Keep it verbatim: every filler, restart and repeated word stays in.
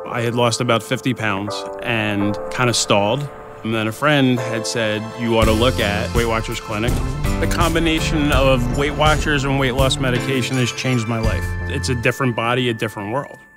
I had lost about fifty pounds and kind of stalled. And then a friend had said, you ought to look at Weight Watchers Clinic. The combination of Weight Watchers and weight loss medication has changed my life. It's a different body, a different world.